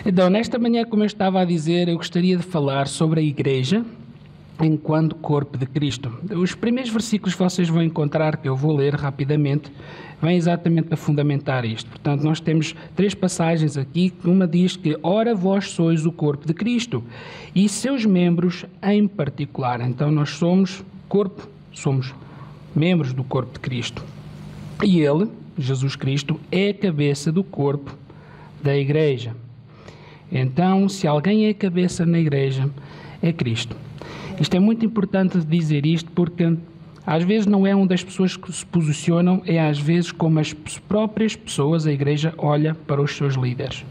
Então, nesta manhã, como eu estava a dizer, eu gostaria de falar sobre a Igreja enquanto corpo de Cristo. Os primeiros versículos que vocês vão encontrar, que eu vou ler rapidamente, vêm exatamente a fundamentar isto. Portanto, nós temos 3 passagens aqui. Uma diz que, ora, vós sois o corpo de Cristo e seus membros em particular. Então, nós somos corpo, somos membros do corpo de Cristo. E Ele, Jesus Cristo, é a cabeça do corpo da Igreja. Então, se alguém é a cabeça na Igreja, é Cristo. Isto é muito importante dizer isto porque às vezes não é onde as pessoas que se posicionam, é às vezes como as próprias pessoas, a Igreja olha para os seus líderes.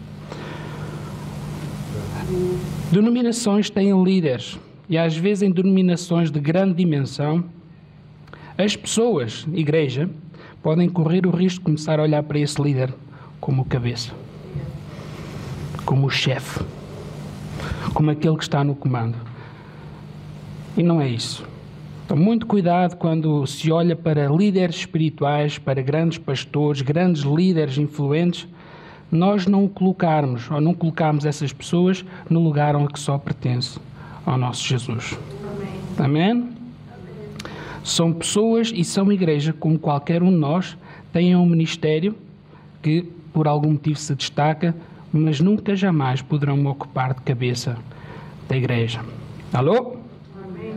Denominações têm líderes e às vezes em denominações de grande dimensão, as pessoas, Igreja, podem correr o risco de começar a olhar para esse líder como cabeça, como o chefe, como aquele que está no comando. E não é isso. Então, muito cuidado quando se olha para líderes espirituais, para grandes pastores, grandes líderes influentes, nós não colocarmos, ou não colocarmos essas pessoas no lugar onde só pertence ao nosso Jesus. Amém? Amém? São pessoas e são igreja, como qualquer um de nós, têm um ministério que por algum motivo se destaca, mas nunca jamais poderão ocupar de cabeça da igreja. Alô? Amém.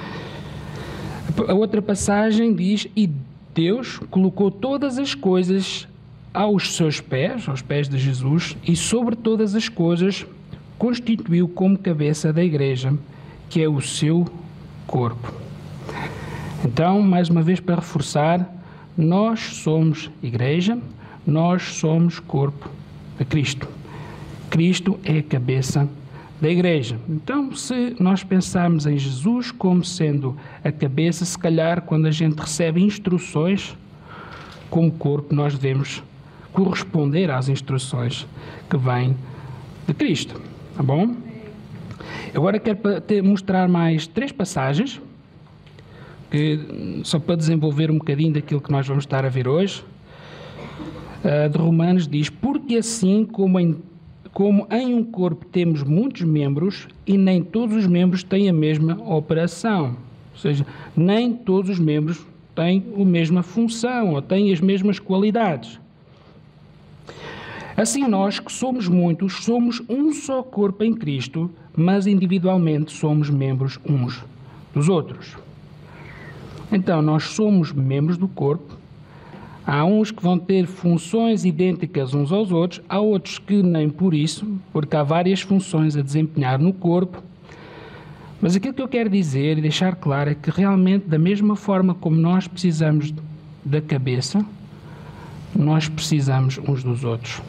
A outra passagem diz, e Deus colocou todas as coisas aos seus pés, aos pés de Jesus, e sobre todas as coisas constituiu como cabeça da igreja, que é o seu corpo. Então, mais uma vez para reforçar, nós somos igreja, nós somos corpo de Cristo. Cristo é a cabeça da igreja. Então, se nós pensarmos em Jesus como sendo a cabeça, se calhar quando a gente recebe instruções como corpo, nós devemos corresponder às instruções que vêm de Cristo. Tá bom? Agora quero mostrar mais 3 passagens, que, só para desenvolver um bocadinho daquilo que nós vamos estar a ver hoje. De Romanos diz, porque assim como em um corpo temos muitos membros e nem todos os membros têm a mesma operação. Ou seja, nem todos os membros têm a mesma função ou têm as mesmas qualidades. Assim nós, que somos muitos, somos um só corpo em Cristo, mas individualmente somos membros uns dos outros. Então, nós somos membros do corpo. Há uns que vão ter funções idênticas uns aos outros, há outros que nem por isso, porque há várias funções a desempenhar no corpo. Mas aquilo que eu quero dizer e deixar claro é que realmente, da mesma forma como nós precisamos da cabeça, nós precisamos uns dos outros.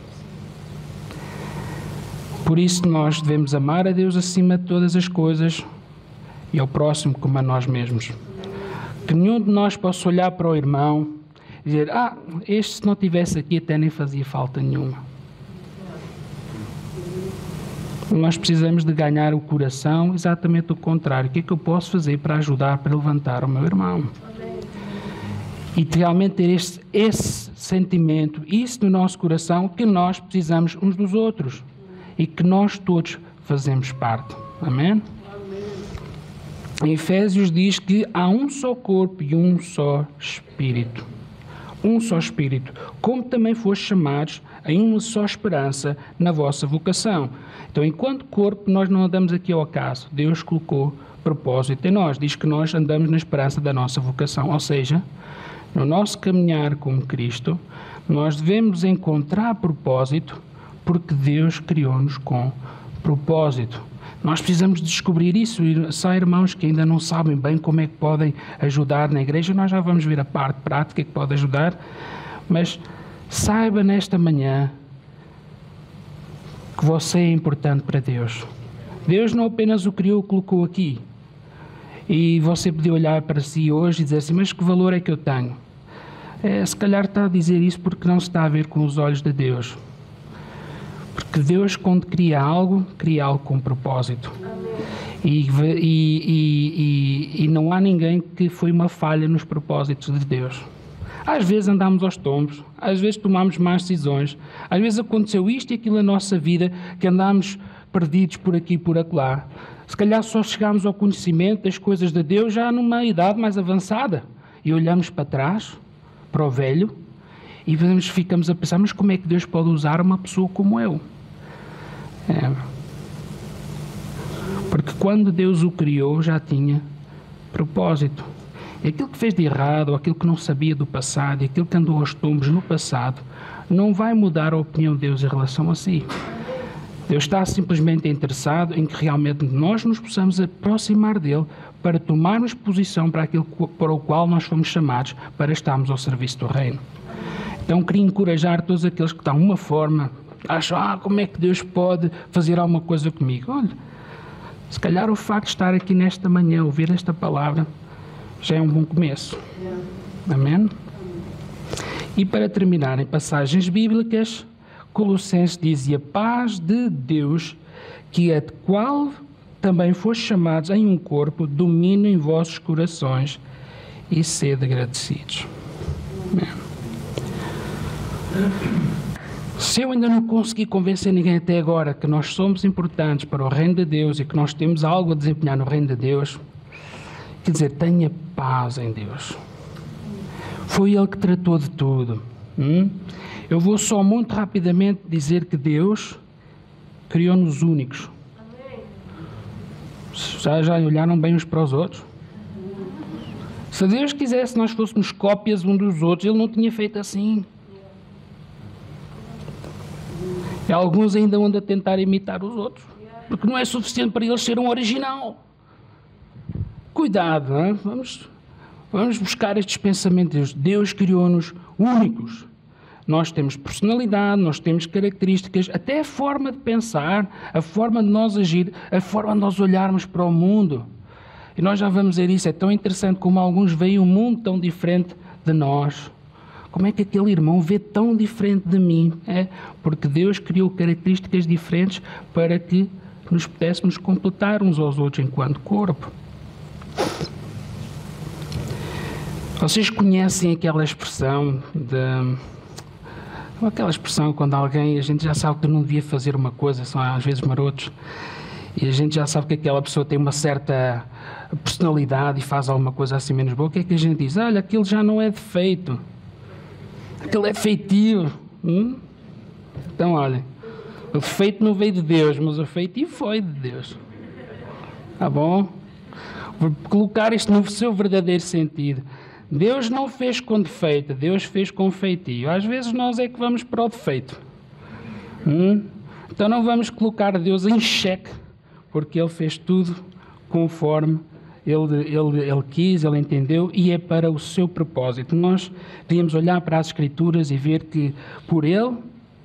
Por isso nós devemos amar a Deus acima de todas as coisas e ao próximo como a nós mesmos. Que nenhum de nós possa olhar para o irmão e dizer, este se não estivesse aqui até nem fazia falta nenhuma. Nós precisamos de ganhar o coração exatamente o contrário. O que é que eu posso fazer para ajudar, para levantar o meu irmão? E realmente ter esse sentimento, isso no nosso coração, que nós precisamos uns dos outros e que nós todos fazemos parte. Amém? Em Efésios diz que há um só corpo e um só Espírito. Um só Espírito. Como também fostes chamados em uma só esperança na vossa vocação. Então, enquanto corpo, nós não andamos aqui ao acaso. Deus colocou propósito em nós. Diz que nós andamos na esperança da nossa vocação. Ou seja, no nosso caminhar com Cristo, nós devemos encontrar propósito porque Deus criou-nos com propósito. Nós precisamos descobrir isso e se há irmãos que ainda não sabem bem como é que podem ajudar na igreja, nós já vamos ver a parte prática que pode ajudar, mas saiba nesta manhã que você é importante para Deus. Deus não apenas o criou, o colocou aqui. E você podia olhar para si hoje e dizer assim, mas que valor é que eu tenho? Se calhar está a dizer isso porque não se está a ver com os olhos de Deus. Porque Deus, quando cria algo com propósito. E não há ninguém que foi uma falha nos propósitos de Deus. Às vezes andamos aos tombos, às vezes tomamos más decisões, às vezes aconteceu isto e aquilo na nossa vida, que andamos perdidos por aqui e por acolá. Se calhar só chegámos ao conhecimento das coisas de Deus já numa idade mais avançada. E olhamos para trás, para o velho, e ficamos a pensar, mas como é que Deus pode usar uma pessoa como eu? Porque quando Deus o criou já tinha propósito. E aquilo que fez de errado, aquilo que não sabia do passado, e aquilo que andou aos tombos no passado, não vai mudar a opinião de Deus em relação a si. Deus está simplesmente interessado em que realmente nós nos possamos aproximar dele para tomarmos posição para aquilo para o qual nós fomos chamados, para estarmos ao serviço do reino. Então queria encorajar todos aqueles que de alguma forma acham, como é que Deus pode fazer alguma coisa comigo? Olha, se calhar o facto de estar aqui nesta manhã, ouvir esta palavra, já é um bom começo. Amém? E para terminar, em passagens bíblicas, Colossenses diz, e a paz de Deus, que é de qual também foste chamados em um corpo, domine em vossos corações e sede agradecidos. Amém. Se eu ainda não consegui convencer ninguém até agora que nós somos importantes para o reino de Deus e que nós temos algo a desempenhar no reino de Deus, quer dizer, tenha paz em Deus. Foi Ele que tratou de tudo. Eu vou só muito rapidamente dizer que Deus criou-nos únicos. Já olharam bem uns para os outros? Se Deus quisesse que nós fôssemos cópias uns dos outros, Ele não tinha feito assim. E alguns ainda andam a tentar imitar os outros, porque não é suficiente para eles ser um original. Cuidado, hein? Vamos buscar estes pensamentos. Deus criou-nos únicos. Nós temos personalidade, nós temos características, até a forma de pensar, a forma de nós agir, a forma de nós olharmos para o mundo. E nós já vamos ver isso. É tão interessante como alguns veem um mundo tão diferente de nós. Como é que aquele irmão vê tão diferente de mim? Porque Deus criou características diferentes para que nos pudéssemos completar uns aos outros enquanto corpo. Vocês conhecem aquela expressão aquela expressão quando alguém, a gente já sabe que não devia fazer uma coisa, são às vezes marotos, e a gente já sabe que aquela pessoa tem uma certa personalidade e faz alguma coisa assim menos boa. O que é que a gente diz? Olha, aquilo já não é defeito, aquilo é feitio. Então, olha, o defeito não veio de Deus, mas o feitio foi de Deus. Tá bom? Vou colocar isto no seu verdadeiro sentido. Deus não fez com defeito, Deus fez com feitio. Às vezes nós é que vamos para o defeito. Então não vamos colocar Deus em xeque, porque Ele fez tudo conforme Ele quis, Ele entendeu, e é para o seu propósito. Nós devíamos olhar para as Escrituras e ver que por Ele,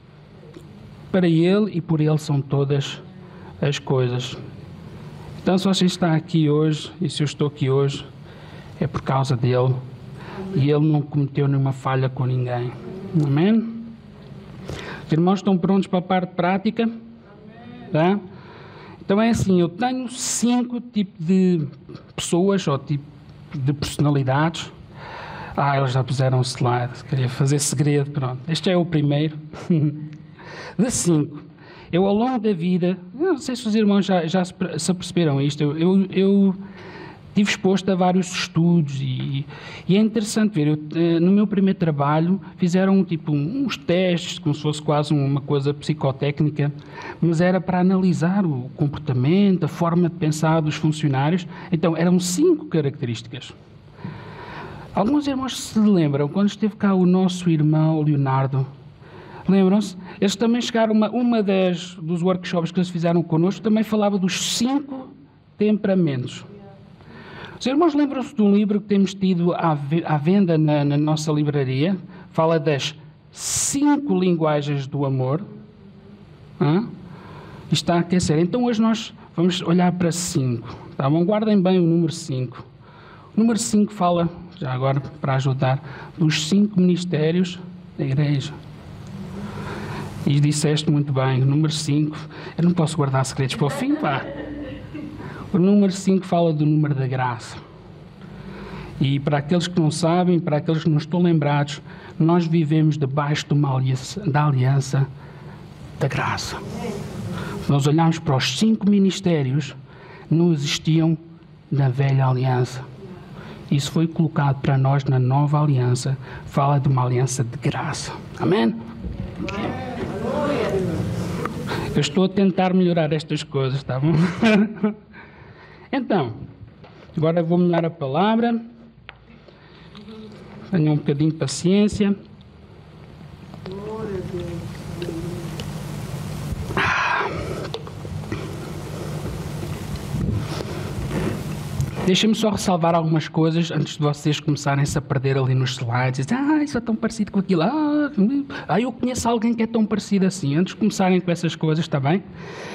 para Ele e por Ele são todas as coisas. Então se você está aqui hoje, e se eu estou aqui hoje, é por causa dEle. E Ele não cometeu nenhuma falha com ninguém. Amém? Os irmãos estão prontos para a parte prática? Tá? Então é assim, eu tenho 5 tipos de pessoas ou tipos de personalidades. Eles já puseram um slide, queria fazer segredo, pronto. Este é o primeiro. De 5. Eu ao longo da vida, não sei se os irmãos já se aperceberam isto, eu estive exposto a vários estudos e é interessante ver. No meu primeiro trabalho fizeram uns testes, como se fosse quase uma coisa psicotécnica, mas era para analisar o comportamento, a forma de pensar dos funcionários. Então eram 5 características. Alguns irmãos se lembram, quando esteve cá o nosso irmão Leonardo, lembram-se? Eles também chegaram, uma dos workshops que eles fizeram connosco também falava dos 5 temperamentos. Os irmãos lembram-se de um livro que temos tido à venda na nossa livraria? Fala das 5 linguagens do amor. Está a aquecer. Então hoje nós vamos olhar para 5. Tá bom? Guardem bem o número 5. O número 5 fala, já agora para ajudar, dos 5 ministérios da igreja. E disseste muito bem, o número 5. Eu não posso guardar segredos para o fim, pá. O número 5 fala do número da graça. E para aqueles que não sabem, para aqueles que não estão lembrados, nós vivemos debaixo de uma da aliança da graça. Se nós olharmos para os 5 ministérios, não existiam na velha aliança. Isso foi colocado para nós na nova aliança. Fala de uma aliança de graça. Amém? Eu estou a tentar melhorar estas coisas, está bom? Então, agora vou mudar a palavra. Tenham um bocadinho de paciência. Deixem-me só ressalvar algumas coisas antes de vocês começarem-se a perder ali nos slides. Isso é tão parecido com aquilo. Eu conheço alguém que é tão parecido assim. Antes de começarem com essas coisas, está bem?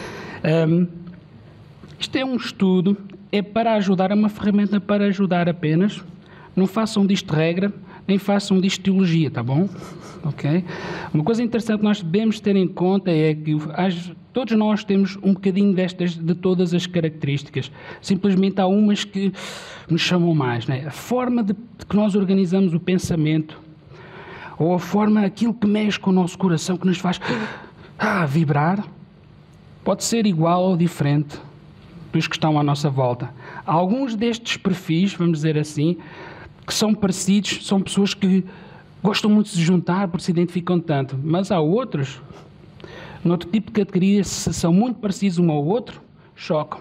Isto é um estudo, é para ajudar, é uma ferramenta para ajudar apenas. Não façam disto regra, nem façam disto teologia, tá bom? Ok? Uma coisa interessante que nós devemos ter em conta é que todos nós temos um bocadinho de todas as características. Simplesmente há umas que nos chamam mais, né? A forma de que nós organizamos o pensamento, ou a forma, aquilo que mexe com o nosso coração, que nos faz vibrar, pode ser igual ou diferente dos que estão à nossa volta. Alguns destes perfis, vamos dizer assim, que são parecidos, são pessoas que gostam muito de se juntar porque se identificam tanto, mas há outros, noutro tipo de categoria, se são muito parecidos um ao outro, chocam.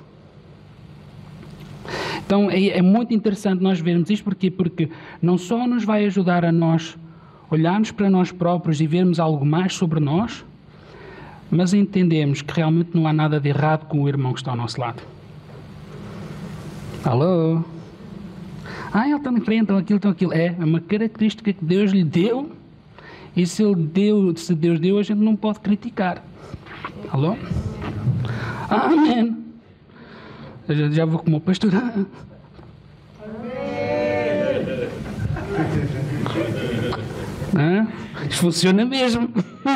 Então é muito interessante nós vermos isto, porque não só nos vai ajudar a nós olharmos para nós próprios e vermos algo mais sobre nós, mas entendemos que realmente não há nada de errado com o irmão que está ao nosso lado. Alô? Ele está em frente, então aquilo. É uma característica que Deus lhe deu, e se Deus deu, a gente não pode criticar. Alô? Amém. Eu já vou como pastor. Isso funciona mesmo.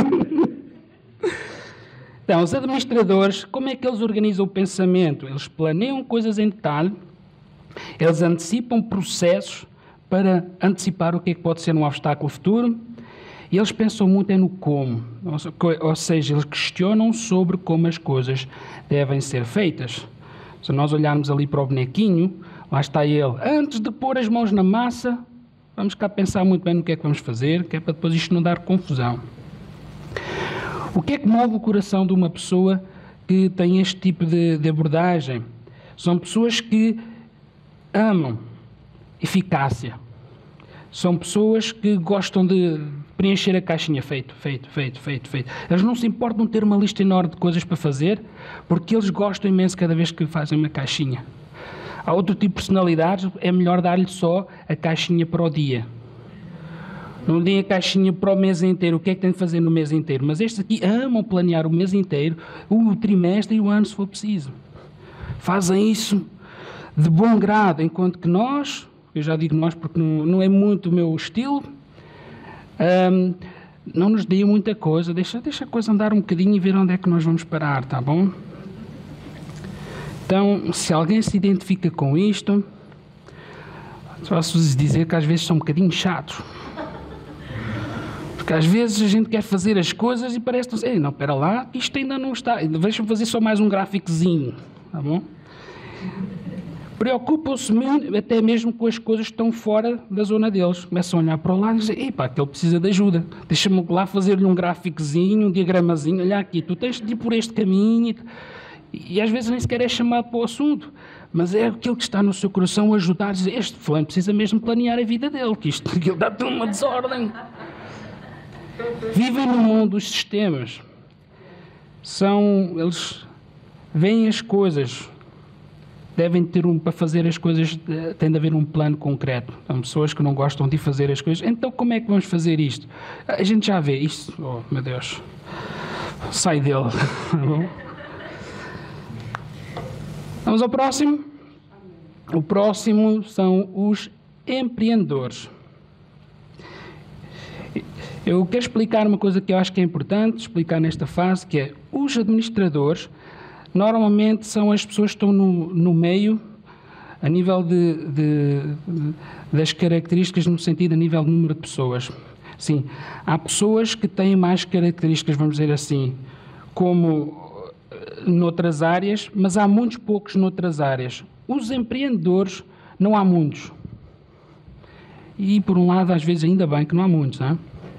Então, os administradores, como é que eles organizam o pensamento? Eles planeiam coisas em detalhe. Eles antecipam processos para antecipar o que é que pode ser um obstáculo futuro, e eles pensam muito no como, ou seja, eles questionam sobre como as coisas devem ser feitas. Se nós olharmos ali para o bonequinho, lá está ele, antes de pôr as mãos na massa, vamos cá pensar muito bem no que é que vamos fazer, que é para depois isto não dar confusão. O que é que move o coração de uma pessoa que tem este tipo de abordagem? São pessoas que amam eficácia. São pessoas que gostam de preencher a caixinha feito. Eles não se importam de ter uma lista enorme de coisas para fazer, porque eles gostam imenso cada vez que fazem uma caixinha. Há outro tipo de personalidades, é melhor dar-lhe só a caixinha para o dia. Não deem a caixinha para o mês inteiro, o que é que tem de fazer no mês inteiro. Mas estes aqui amam planear o mês inteiro, o trimestre e o ano, se for preciso. Fazem isso de bom grado, enquanto que nós, eu já digo nós porque não é muito o meu estilo, não nos deem muita coisa, deixa a coisa andar um bocadinho e ver onde é que nós vamos parar, tá bom? Então, se alguém se identifica com isto, posso dizer que às vezes são um bocadinho chatos. Porque às vezes a gente quer fazer as coisas e parece-nos, não, espera lá, isto ainda não está, deixa-me fazer só mais um gráficozinho, tá bom? Preocupam-se até mesmo com as coisas que estão fora da zona deles. Começam a olhar para o lado e dizem, aquele precisa de ajuda. Deixa-me lá fazer-lhe um gráficozinho, um diagramazinho. Olha aqui, tu tens de ir por este caminho. E às vezes nem sequer é chamado para o assunto. Mas é aquilo que está no seu coração a ajudar a dizer, este fulano precisa mesmo planear a vida dele, que ele dá tudo uma desordem. Vivem no mundo dos sistemas. Eles veem as coisas. Devem ter para fazer as coisas, tem de haver um plano concreto. São pessoas que não gostam de fazer as coisas. Então, como é que vamos fazer isto? A gente já vê isto. Oh, meu Deus. Sai dele. Vamos ao próximo. O próximo são os empreendedores. Eu quero explicar uma coisa que eu acho que é importante explicar nesta fase, que é os administradores normalmente são as pessoas que estão no meio A nível das características, no sentido a nível de número de pessoas. Sim, há pessoas que têm mais características, vamos dizer assim, como noutras áreas, mas há muitos poucos noutras áreas. Os empreendedores, não há muitos. E, por um lado, às vezes, ainda bem que não há muitos, não é?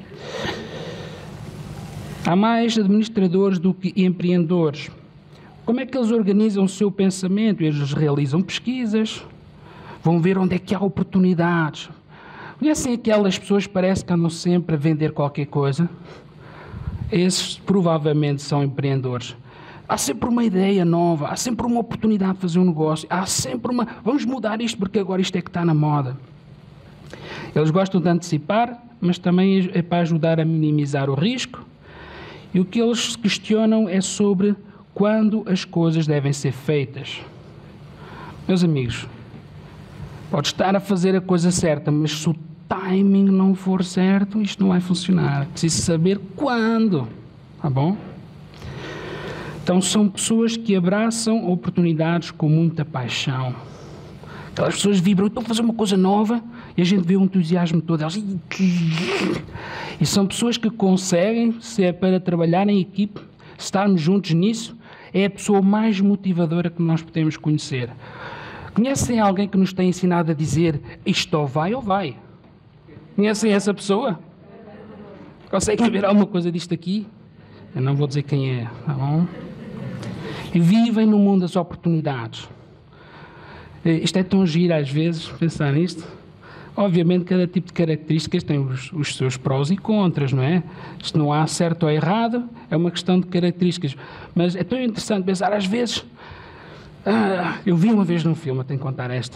Há mais administradores do que empreendedores. Como é que eles organizam o seu pensamento? Eles realizam pesquisas, vão ver onde é que há oportunidades. Conhecem aquelas pessoas que parece que andam sempre a vender qualquer coisa? Esses provavelmente são empreendedores. Há sempre uma ideia nova, há sempre uma oportunidade de fazer um negócio, há sempre uma... Vamos mudar isto porque agora isto é que está na moda. Eles gostam de antecipar, mas também é para ajudar a minimizar o risco. E o que eles questionam é sobre quando as coisas devem ser feitas. Meus amigos, pode estar a fazer a coisa certa, mas se o timing não for certo, isto não vai funcionar. Preciso saber quando. Tá bom? Então são pessoas que abraçam oportunidades com muita paixão. Aquelas pessoas vibram, estão a fazer uma coisa nova e a gente vê o entusiasmo todo. Elas... E são pessoas que conseguem, se é para trabalhar em equipe, estarmos juntos nisso, é a pessoa mais motivadora que nós podemos conhecer. Conhecem alguém que nos tem ensinado a dizer isto ou vai? Conhecem essa pessoa? Conseguem ver alguma coisa disto aqui? Eu não vou dizer quem é, tá bom? E vivem no mundo das oportunidades. Isto é tão giro às vezes, pensar nisto. Obviamente, cada tipo de características tem os seus prós e contras, não é? Isto não há certo ou errado, é uma questão de características. Mas é tão interessante pensar, às vezes... eu vi uma vez num filme, eu tenho que contar esta.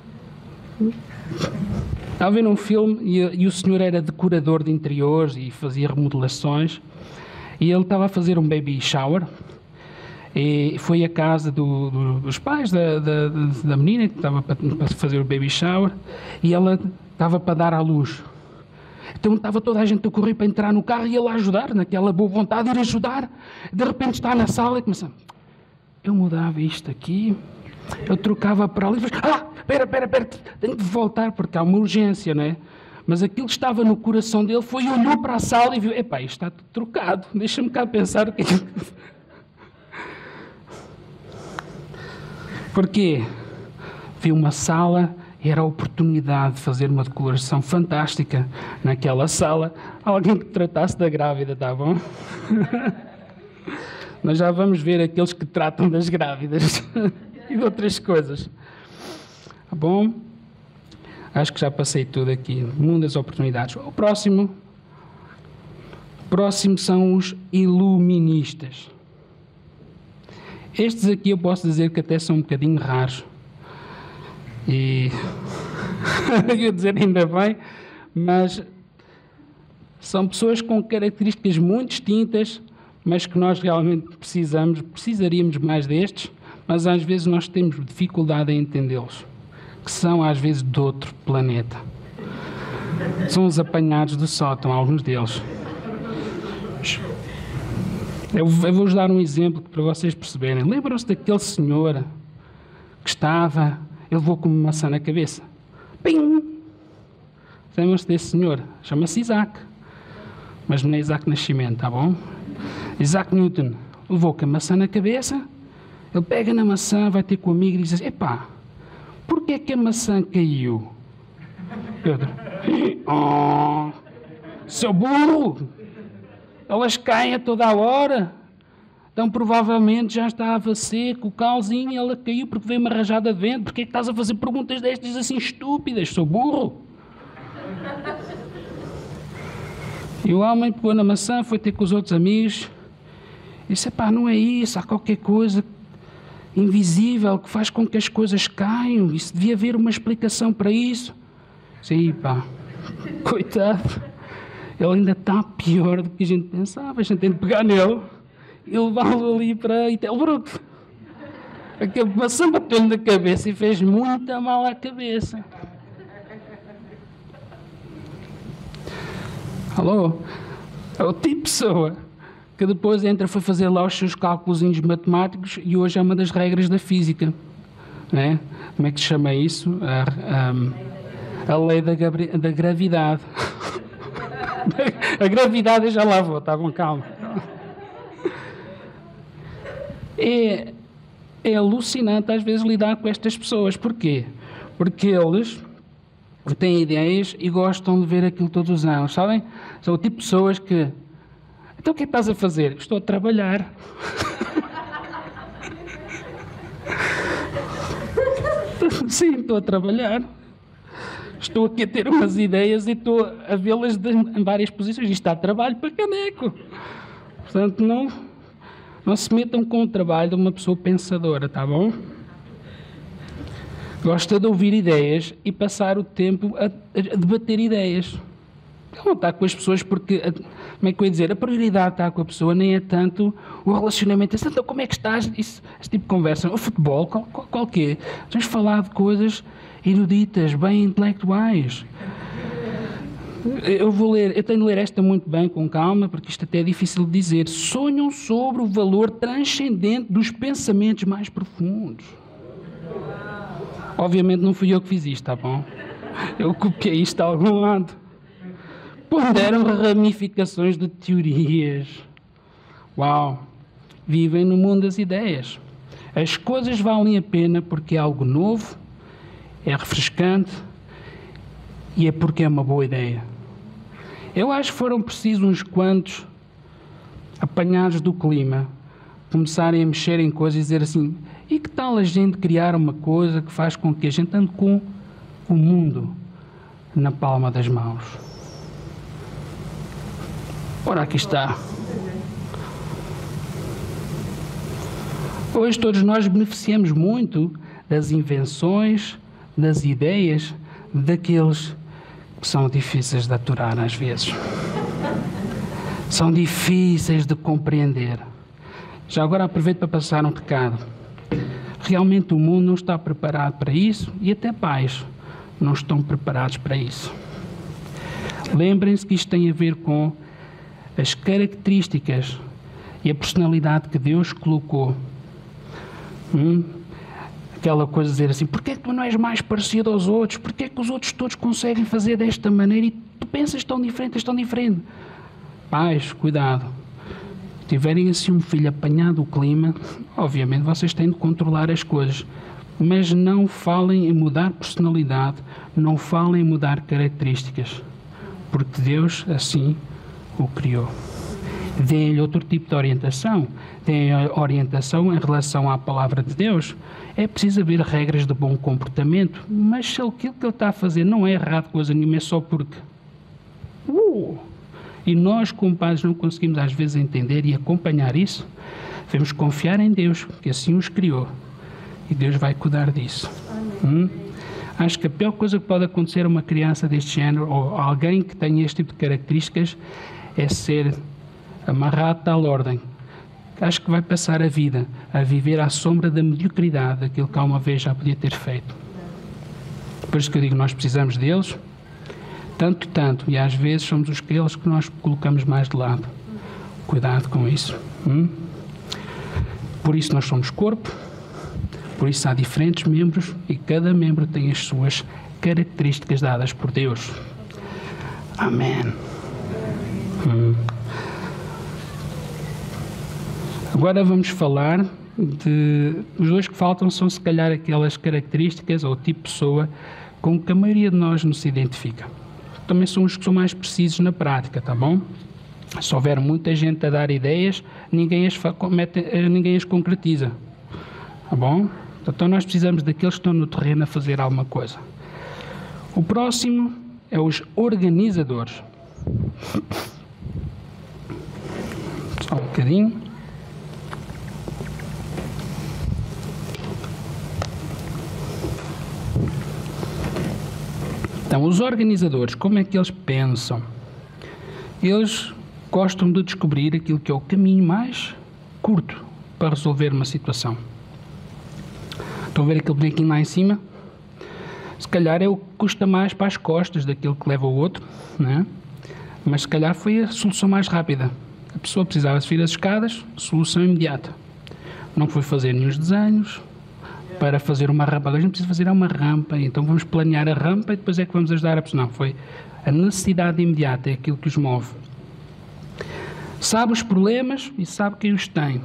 Estava a ver num filme e o senhor era decorador de interiores e fazia remodelações. E ele estava a fazer um baby shower. E foi à casa dos pais da menina, que estava para fazer o baby shower, e ela estava para dar à luz. Então estava toda a gente a correr para entrar no carro e ele a ajudar, naquela boa vontade de ir ajudar. De repente está na sala e começa... Eu mudava isto aqui, eu trocava para ali, espera, tenho de voltar porque há uma urgência, não é? Mas aquilo que estava no coração dele foi, olhou para a sala e viu, epá, isto está tudo trocado, deixa-me cá pensar o que é que... Porquê? Vi uma sala e era a oportunidade de fazer uma decoração fantástica naquela sala. Alguém que tratasse da grávida, está bom? Nós já vamos ver aqueles que tratam das grávidas e de outras coisas. Tá bom? Acho que já passei tudo aqui. Mundo das oportunidades. O próximo são os iluministas. Estes aqui eu posso dizer que até são um bocadinho raros. E... eu ia dizer ainda bem, mas são pessoas com características muito distintas, mas que nós realmente precisaríamos mais destes, mas às vezes nós temos dificuldade em entendê-los, que são às vezes de outro planeta. São os apanhados do sótão, alguns deles. Eu vou-vos dar um exemplo para vocês perceberem. Lembram-se daquele senhor que estava, ele levou com uma maçã na cabeça? Pim! Lembram-se desse senhor? Chama-se Isaac. Mas não é Isaac Nascimento, tá bom? Isaac Newton levou com a maçã na cabeça, ele pega na maçã, vai ter com o amigo e diz assim, epá, porquê é que a maçã caiu? Pedro, oh, seu burro! Elas caem a toda a hora. Então provavelmente já estava seco, o calzinho, e ela caiu porque veio uma rajada de vento. Porquê é que estás a fazer perguntas destas assim estúpidas? Sou burro. E o homem pegou na maçã, foi ter com os outros amigos. E disse, pá, não é isso, há qualquer coisa invisível que faz com que as coisas caiam. Isso devia haver uma explicação para isso. Sim, pá, coitado. Ele ainda está pior do que a gente pensava. A gente tem de pegar nele e levá-lo ali para Itelbruck. Aquele maçã bateu-lhe na cabeça e fez muito mal à cabeça. Alô? É o tipo de pessoa que depois foi fazer lá os seus cálculos matemáticos e hoje é uma das regras da física. né? Como é que se chama isso? A lei da gravidade. A gravidade, eu já lá vou, tá bom, calma. É alucinante às vezes lidar com estas pessoas. Porquê? Porque eles têm ideias e gostam de ver aquilo todos os anos, sabem? São o tipo de pessoas que... Então o que é que estás a fazer? Estou a trabalhar. Sim, estou a trabalhar. Estou aqui a ter umas ideias e estou a vê-las em várias posições. Isto dá trabalho para caneco. Portanto, não se metam com o trabalho de uma pessoa pensadora, tá bom? Gosta de ouvir ideias e passar o tempo a debater ideias. Não está com as pessoas porque, como é que eu ia dizer, a prioridade está com a pessoa, nem é tanto o relacionamento. Então, como é que estás? Esse tipo de conversa. O futebol, qual que é? Vamos falar de coisas eruditas, bem intelectuais. Eu tenho de ler esta muito bem, com calma, porque isto até é difícil de dizer. Sonham sobre o valor transcendente dos pensamentos mais profundos. Obviamente não fui eu que fiz isto, tá bom? Eu copiei isto de algum lado. Ponderam ramificações de teorias. Uau! Vivem no mundo das ideias. As coisas valem a pena porque é algo novo, é refrescante e é porque é uma boa ideia. Eu acho que foram precisos uns quantos apanhados do clima começarem a mexer em coisas e dizer assim: e que tal a gente criar uma coisa que faz com que a gente ande com o mundo na palma das mãos? Ora, aqui está. Hoje todos nós beneficiamos muito das invenções, das ideias daqueles que são difíceis de aturar às vezes. São difíceis de compreender. Já agora aproveito para passar um recado. Realmente o mundo não está preparado para isso e até pais não estão preparados para isso. Lembrem-se que isto tem a ver com as características e a personalidade que Deus colocou. Aquela coisa de dizer assim: porquê é que tu não és mais parecido aos outros? Porquê é que os outros todos conseguem fazer desta maneira e tu pensas tão diferente, és tão diferente? Pais, cuidado. Se tiverem assim um filho apanhado o clima, obviamente vocês têm de controlar as coisas, mas não falem em mudar personalidade, não falem em mudar características, porque Deus assim o criou. Deem-lhe outro tipo de orientação, deem-lhe orientação em relação à palavra de Deus. É preciso haver regras de bom comportamento, mas se aquilo que ele está a fazer não é errado coisa nenhuma, é só porque... E nós, como pais, não conseguimos às vezes entender e acompanhar isso. Devemos confiar em Deus, que assim os criou. E Deus vai cuidar disso. Acho que a pior coisa que pode acontecer a uma criança deste género, ou a alguém que tenha este tipo de características, é ser amarrado a tal ordem. Acho que vai passar a vida a viver à sombra da mediocridade daquilo que uma vez já podia ter feito. Por isso que eu digo, nós precisamos deles, tanto, e às vezes somos aqueles que nós colocamos mais de lado. Cuidado com isso. Por isso nós somos corpo, por isso há diferentes membros e cada membro tem as suas características dadas por Deus. Amém. Agora vamos falar os dois que faltam são se calhar aquelas características ou tipo de pessoa com que a maioria de nós não se identifica. Também são os que são mais precisos na prática, tá bom? Se houver muita gente a dar ideias, ninguém as concretiza, tá bom? Então nós precisamos daqueles que estão no terreno a fazer alguma coisa. O próximo é os organizadores. Só um bocadinho. Então, os organizadores, como é que eles pensam? Eles gostam de descobrir aquilo que é o caminho mais curto para resolver uma situação. Estão a ver aquele bonequinho lá em cima? Se calhar é o que custa mais para as costas daquilo que leva o outro, não é? Mas se calhar foi a solução mais rápida. A pessoa precisava subir as escadas, solução imediata. Não foi fazer nenhum desenhos, para fazer uma rampa. Agora a gente precisa fazer uma rampa, então vamos planear a rampa e depois é que vamos ajudar a pessoa. Não, foi a necessidade imediata, é aquilo que os move. Sabe os problemas e sabe quem os tem.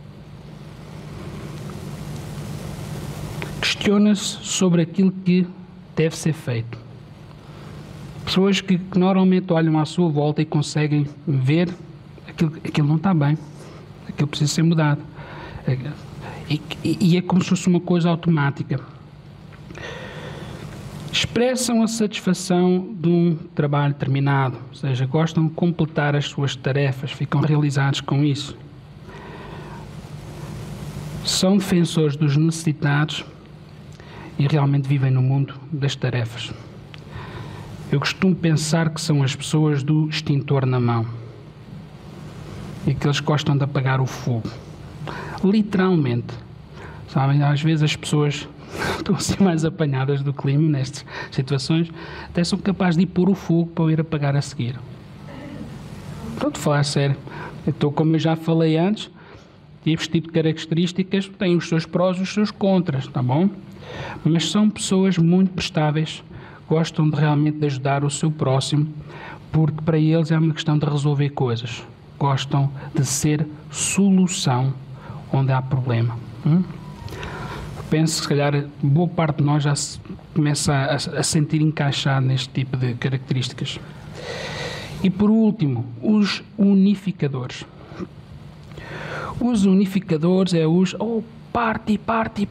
Questiona-se sobre aquilo que deve ser feito. Pessoas que normalmente olham à sua volta e conseguem ver aquilo não está bem, aquilo precisa ser mudado. E é como se fosse uma coisa automática. Expressam a satisfação de um trabalho terminado, ou seja, gostam de completar as suas tarefas, ficam realizados com isso. São defensores dos necessitados e realmente vivem no mundo das tarefas. Eu costumo pensar que são as pessoas do extintor na mão e que eles gostam de apagar o fogo. Literalmente. Sabem, às vezes as pessoas estão assim mais apanhadas do clima nestas situações, até são capazes de ir pôr o fogo para o ir apagar a seguir. Estou a falar sério. Então, como eu já falei antes, este tipo de características têm os seus prós e os seus contras, tá bom? Mas são pessoas muito prestáveis, gostam de realmente de ajudar o seu próximo, porque para eles é uma questão de resolver coisas. Gostam de ser solução onde há problema. Penso que se calhar boa parte de nós já se começa a sentir encaixado neste tipo de características. E por último, os unificadores. Os unificadores é os party. Party.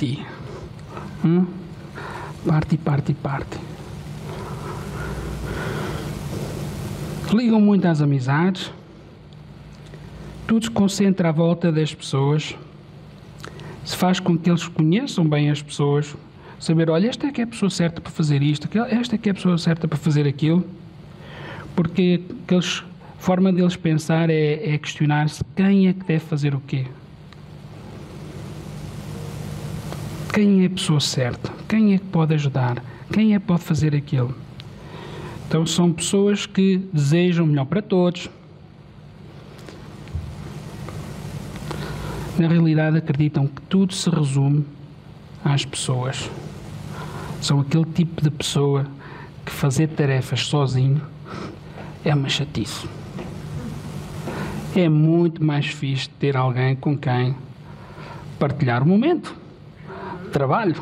Ligam muito às amizades. Tudo se concentra à volta das pessoas. Se faz com que eles conheçam bem as pessoas. Saber, olha, esta é que é a pessoa certa para fazer isto. Esta é que é a pessoa certa para fazer aquilo. Porque a forma deles pensar é questionar-se quem é que deve fazer o quê. Quem é a pessoa certa? Quem é que pode ajudar? Quem é que pode fazer aquilo? Então são pessoas que desejam o melhor para todos. Na realidade acreditam que tudo se resume às pessoas. São aquele tipo de pessoa que fazer tarefas sozinho é uma chatice. É muito mais fixe ter alguém com quem partilhar o momento de trabalho.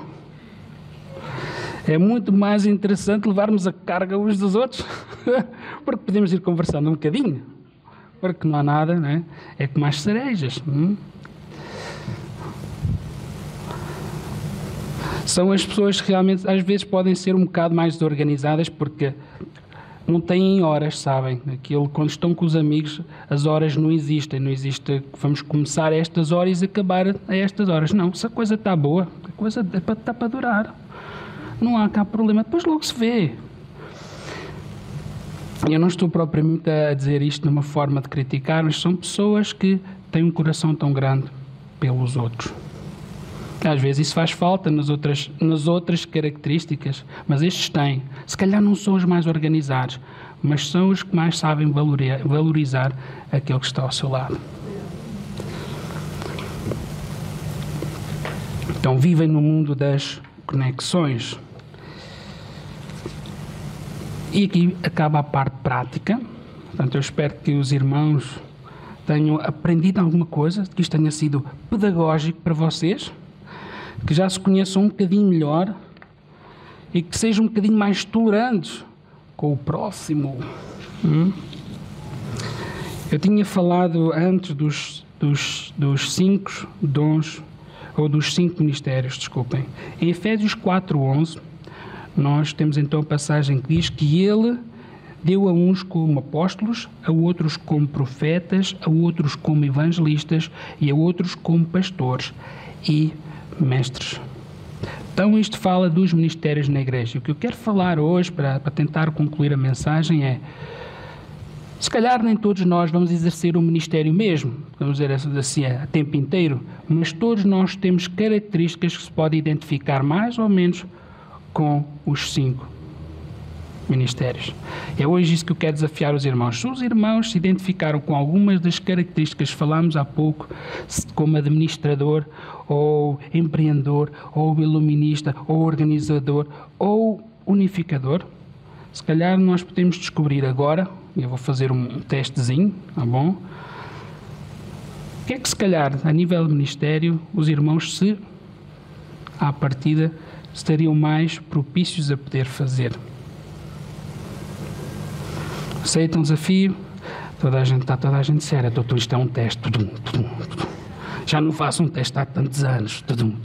É muito mais interessante levarmos a carga uns dos outros, porque podemos ir conversando um bocadinho, porque não há nada, não é? É como as cerejas. São as pessoas que realmente às vezes podem ser um bocado mais desorganizadas porque não têm horas, sabem? Aquilo, quando estão com os amigos, as horas não existem. Não existe, vamos começar a estas horas e acabar a estas horas. Não, se a coisa está boa, a coisa está para durar. Não há cá problema, depois logo se vê. Eu não estou propriamente a dizer isto numa forma de criticar, mas são pessoas que têm um coração tão grande pelos outros. Às vezes isso faz falta nas outras características, mas estes têm. Se calhar não são os mais organizados, mas são os que mais sabem valorizar aquele que está ao seu lado. Então vivem no mundo das conexões. E aqui acaba a parte prática. Portanto, eu espero que os irmãos tenham aprendido alguma coisa, que isto tenha sido pedagógico para vocês, que já se conheçam um bocadinho melhor e que sejam um bocadinho mais tolerantes com o próximo. Eu tinha falado antes dos 5 dons, ou dos 5 ministérios, desculpem. Em Efésios 4:11, nós temos então a passagem que diz que ele deu a uns como apóstolos, a outros como profetas, a outros como evangelistas e a outros como pastores e mestres. Então isto fala dos ministérios na igreja. O que eu quero falar hoje, para tentar concluir a mensagem, é: se calhar nem todos nós vamos exercer o ministério mesmo, vamos dizer assim, a tempo inteiro, mas todos nós temos características que se podem identificar mais ou menos com os 5. ministérios. É hoje isso que eu quero desafiar os irmãos. Se os irmãos se identificaram com algumas das características que falámos há pouco, como administrador, ou empreendedor, ou iluminista, ou organizador, ou unificador, se calhar nós podemos descobrir agora, eu vou fazer um testezinho, tá bom? O que é que se calhar, a nível de ministério, os irmãos, se à partida, estariam mais propícios a poder fazer? Aceitam o desafio? Está toda a gente séria. Doutor, isto é um teste. Já não faço um teste há tantos anos.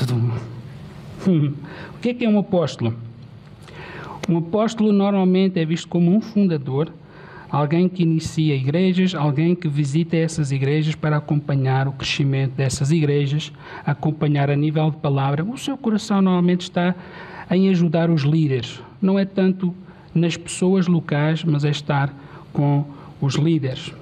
O que é um apóstolo? Um apóstolo normalmente é visto como um fundador, alguém que inicia igrejas, alguém que visita essas igrejas para acompanhar o crescimento dessas igrejas, acompanhar a nível de palavra. O seu coração normalmente está em ajudar os líderes. Não é tanto nas pessoas locais, mas é estar com os líderes.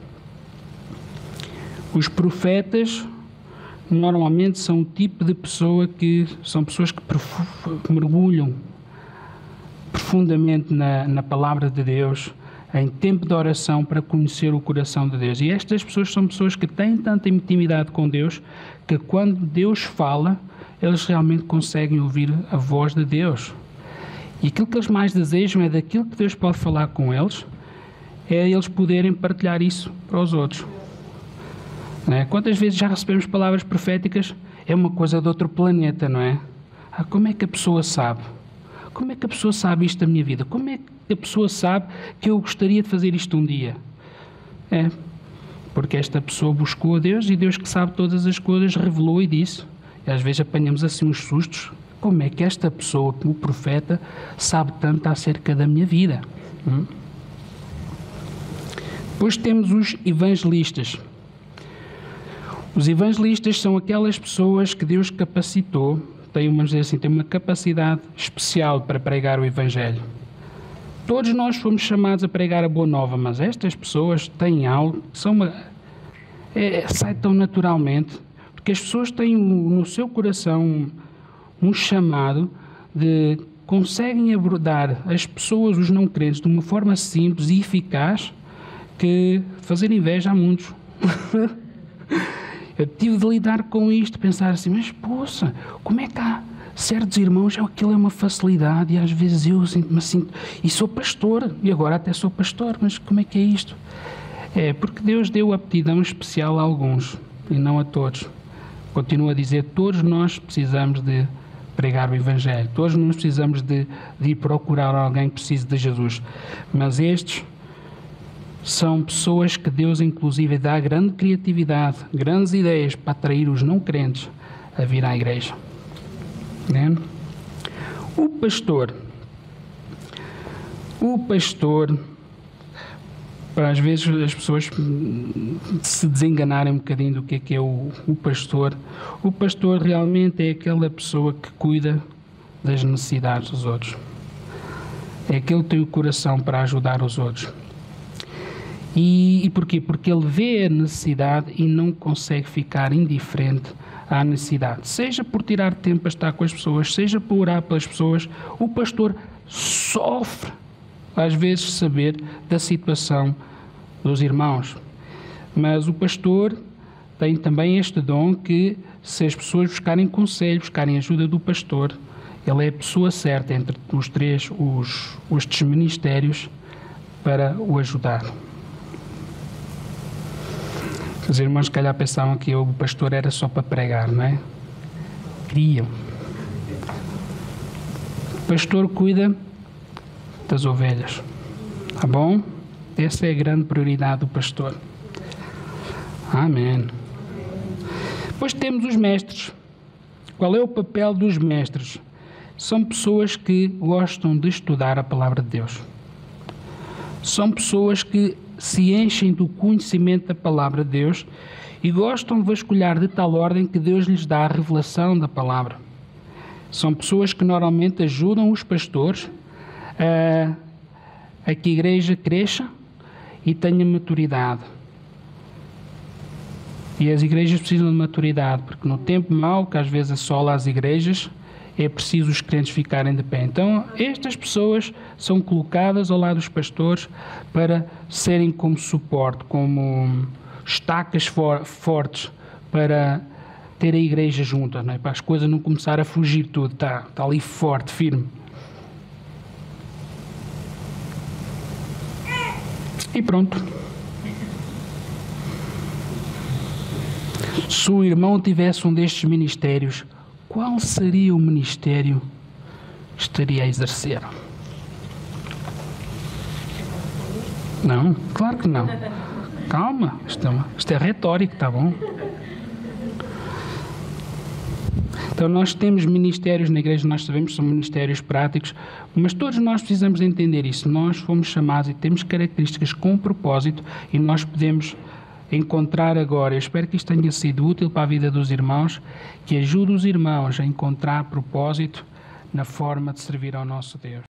Os profetas normalmente são o tipo de pessoa que são pessoas que mergulham profundamente na palavra de Deus, em tempo de oração para conhecer o coração de Deus. E estas pessoas são pessoas que têm tanta intimidade com Deus que quando Deus fala, eles realmente conseguem ouvir a voz de Deus. E aquilo que eles mais desejam é daquilo que Deus pode falar com eles, é eles poderem partilhar isso para os outros. Não é? Quantas vezes já recebemos palavras proféticas? É uma coisa de outro planeta, não é? Como é que a pessoa sabe? Como é que a pessoa sabe isto da minha vida? Como é que a pessoa sabe que eu gostaria de fazer isto um dia? É, porque esta pessoa buscou a Deus e Deus, que sabe todas as coisas, revelou e disse. E às vezes apanhamos assim uns sustos. Como é que esta pessoa, como profeta, sabe tanto acerca da minha vida? Depois temos os evangelistas. Os evangelistas são aquelas pessoas que Deus capacitou, têm uma capacidade especial para pregar o Evangelho. Todos nós fomos chamados a pregar a boa nova, mas estas pessoas têm algo, sai tão naturalmente, porque as pessoas têm no seu coração um chamado de conseguem abordar as pessoas, os não crentes, de uma forma simples e eficaz, que fazer inveja a muitos. Eu tive de lidar com isto, pensar assim, mas poça, como é que há certos irmãos, aquilo é uma facilidade, e às vezes eu sinto-me assim, e sou pastor, e agora até sou pastor, mas como é que é isto? É porque Deus deu aptidão especial a alguns, e não a todos. Continuo a dizer, todos nós precisamos de pregar o Evangelho, todos nós precisamos de ir procurar alguém que precise de Jesus, mas estes são pessoas que Deus inclusive dá grande criatividade, grandes ideias para atrair os não crentes a vir à igreja. O pastor, para às vezes as pessoas se desenganarem um bocadinho do que é o pastor. O pastor realmente é aquela pessoa que cuida das necessidades dos outros. É aquele que tem o coração para ajudar os outros. E porquê? Porque ele vê a necessidade e não consegue ficar indiferente à necessidade. Seja por tirar tempo para estar com as pessoas, seja por orar pelas pessoas, o pastor sofre, às vezes, saber da situação dos irmãos. Mas o pastor tem também este dom que, se as pessoas buscarem conselho, buscarem ajuda do pastor, ele é a pessoa certa entre estes ministérios para o ajudar. Os irmãos, se calhar, pensavam que o pastor era só para pregar, não é? Queriam. O pastor cuida das ovelhas. Tá bom? Essa é a grande prioridade do pastor. Amém. Depois temos os mestres. Qual é o papel dos mestres? São pessoas que gostam de estudar a palavra de Deus. São pessoas que se enchem do conhecimento da palavra de Deus e gostam de vasculhar de tal ordem que Deus lhes dá a revelação da palavra. São pessoas que normalmente ajudam os pastores a que a igreja cresça e tenha maturidade. E as igrejas precisam de maturidade, porque no tempo mau, que às vezes assola as igrejas, é preciso os crentes ficarem de pé. Então, estas pessoas são colocadas ao lado dos pastores para serem como suporte, como estacas fortes para ter a igreja junta, não é? Para as coisas não começar a fugir tudo, está ali forte, firme. E pronto. Se o irmão tivesse um destes ministérios, qual seria o ministério que estaria a exercer? Não, claro que não. Calma, isto é retórico, está bom? Então nós temos ministérios na igreja, nós sabemos que são ministérios práticos, mas todos nós precisamos de entender isso. Nós fomos chamados e temos características com propósito e nós podemos encontrar agora. Eu espero que isto tenha sido útil para a vida dos irmãos, que ajude os irmãos a encontrar propósito na forma de servir ao nosso Deus.